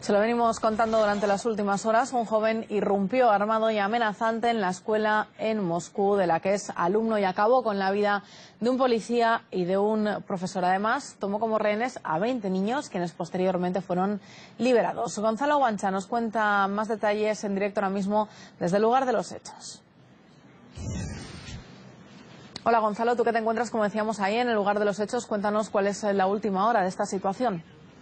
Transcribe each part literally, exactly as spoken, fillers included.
Se lo venimos contando durante las últimas horas. Un joven irrumpió armado y amenazante en la escuela en Moscú, de la que es alumno, y acabó con la vida de un policía y de un profesor. Además, tomó como rehenes a veinte niños, quienes posteriormente fueron liberados. Gonzalo Guancha nos cuenta más detalles en directo ahora mismo desde el lugar de los hechos. Hola Gonzalo, tú que te encuentras, como decíamos, ahí en el lugar de los hechos, cuéntanos cuál es la última hora de esta situación.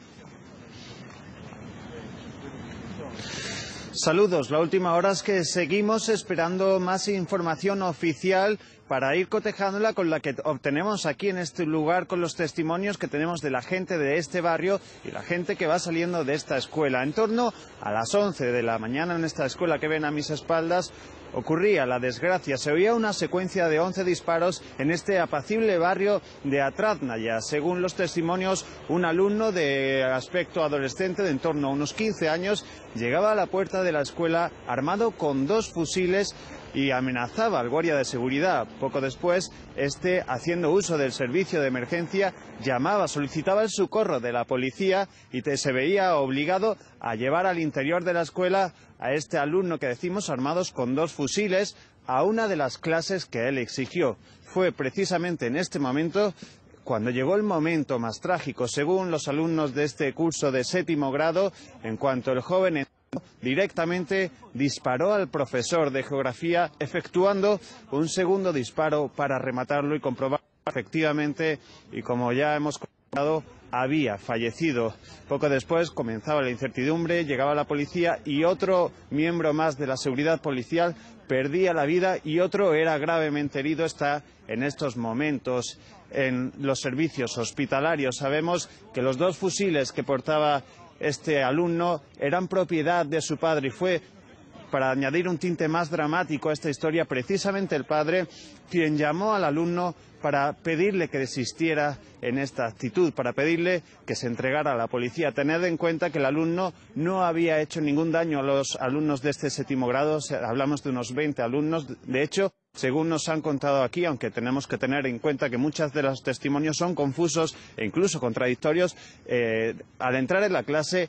Saludos, la última hora es que seguimos esperando más información oficial para ir cotejándola con la que obtenemos aquí en este lugar, con los testimonios que tenemos de la gente de este barrio y la gente que va saliendo de esta escuela. En torno a las once de la mañana en esta escuela que ven a mis espaldas ocurría la desgracia. Se oía una secuencia de once disparos en este apacible barrio de Atráznaya. Según los testimonios, un alumno de aspecto adolescente de en torno a unos quince años llegaba a la puerta de la escuela armado con dos fusiles y amenazaba al guardia de seguridad. Poco después, este, haciendo uso del servicio de emergencia, llamaba, solicitaba el socorro de la policía y te, se veía obligado a llevar al interior de la escuela a este alumno que decimos armados con dos fusiles a una de las clases que él exigió. Fue precisamente en este momento cuando llegó el momento más trágico, según los alumnos de este curso de séptimo grado, en cuanto el joven directamente disparó al profesor de geografía, efectuando un segundo disparo para rematarlo y comprobar efectivamente, y como ya hemos comentado, había fallecido. Poco después comenzaba la incertidumbre, llegaba la policía y otro miembro más de la seguridad policial perdía la vida y otro era gravemente herido. Está en estos momentos en los servicios hospitalarios. Sabemos que los dos fusiles que portaba este alumno eran propiedad de su padre y fue, para añadir un tinte más dramático a esta historia, precisamente el padre quien llamó al alumno para pedirle que desistiera en esta actitud, para pedirle que se entregara a la policía. Tened en cuenta que el alumno no había hecho ningún daño a los alumnos de este séptimo grado, hablamos de unos veinte alumnos. De hecho, según nos han contado aquí, aunque tenemos que tener en cuenta que muchos de los testimonios son confusos e incluso contradictorios, eh, al entrar en la clase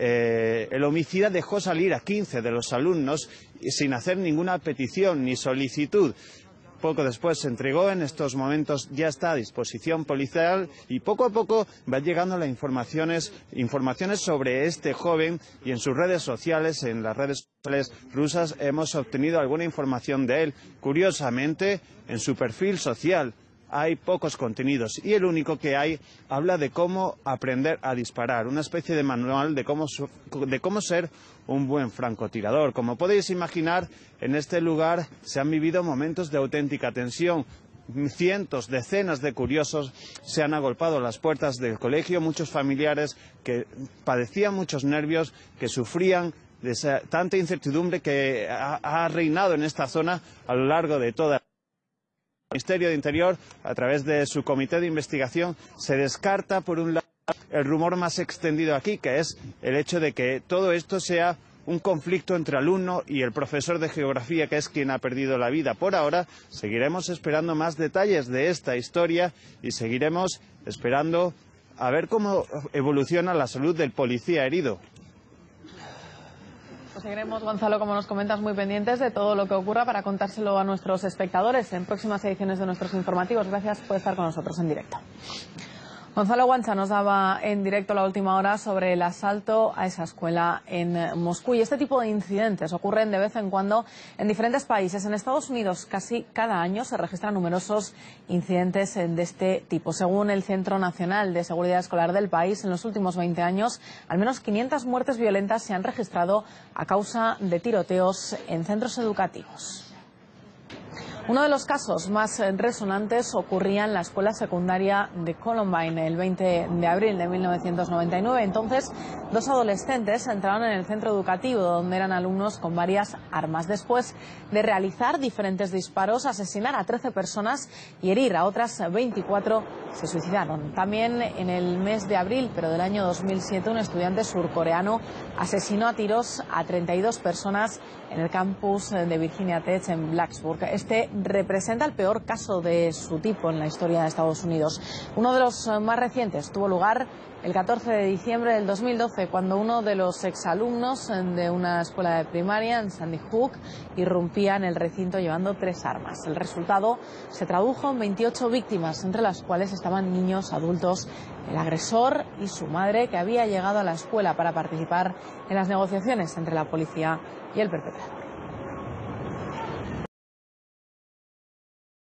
eh, el homicida dejó salir a quince de los alumnos sin hacer ninguna petición ni solicitud. Poco después se entregó, en estos momentos ya está a disposición policial y poco a poco van llegando las informaciones, informaciones sobre este joven, y en sus redes sociales, en las redes sociales rusas, hemos obtenido alguna información de él. Curiosamente, en su perfil social hay pocos contenidos y el único que hay habla de cómo aprender a disparar, una especie de manual de cómo, de cómo ser un buen francotirador. Como podéis imaginar, en este lugar se han vivido momentos de auténtica tensión. Cientos, decenas de curiosos se han agolpado a las puertas del colegio, muchos familiares que padecían muchos nervios, que sufrían de esa, tanta incertidumbre que ha, ha reinado en esta zona a lo largo de toda. El Ministerio de Interior, a través de su comité de investigación, se descarta, por un lado, el rumor más extendido aquí, que es el hecho de que todo esto sea un conflicto entre alumno y el profesor de geografía, que es quien ha perdido la vida. Por ahora, seguiremos esperando más detalles de esta historia y seguiremos esperando a ver cómo evoluciona la salud del policía herido. Pues seguiremos, Gonzalo, como nos comentas, muy pendientes de todo lo que ocurra para contárselo a nuestros espectadores en próximas ediciones de nuestros informativos. Gracias por estar con nosotros en directo. Gonzalo Guancha nos daba en directo la última hora sobre el asalto a esa escuela en Moscú. Y este tipo de incidentes ocurren de vez en cuando en diferentes países. En Estados Unidos casi cada año se registran numerosos incidentes de este tipo. Según el Centro Nacional de Seguridad Escolar del país, en los últimos veinte años, al menos quinientas muertes violentas se han registrado a causa de tiroteos en centros educativos. Uno de los casos más resonantes ocurría en la escuela secundaria de Columbine el veinte de abril de mil novecientos noventa y nueve. Entonces, dos adolescentes entraron en el centro educativo donde eran alumnos con varias armas. Después de realizar diferentes disparos, asesinar a trece personas y herir a otras veinticuatro, se suicidaron. También en el mes de abril, pero del año dos mil siete, un estudiante surcoreano asesinó a tiros a treinta y dos personas en el campus de Virginia Tech en Blacksburg. Este representa el peor caso de su tipo en la historia de Estados Unidos. Uno de los más recientes tuvo lugar el catorce de diciembre del dos mil doce, cuando uno de los exalumnos de una escuela de primaria en Sandy Hook irrumpía en el recinto llevando tres armas. El resultado se tradujo en veintiocho víctimas, entre las cuales estaban niños, adultos, el agresor y su madre, que había llegado a la escuela para participar en las negociaciones entre la policía y el perpetrador.